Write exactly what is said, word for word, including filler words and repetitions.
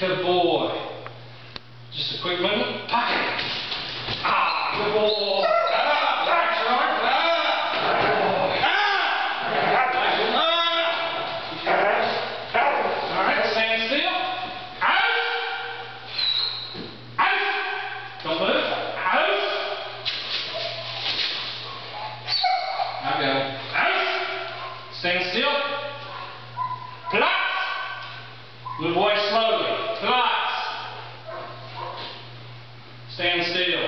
Good boy. Just a quick movement. Pocket. Ah, good boy. Ah, that's right. Ah, good boy. Ah, ah. All right, stand still. Out. Out. Don't move. Out. Now go. Out. Stand still. Plot. Move away slowly. Plot. Stand still.